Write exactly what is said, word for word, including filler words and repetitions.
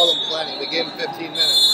call them plenty. They gave him fifteen minutes.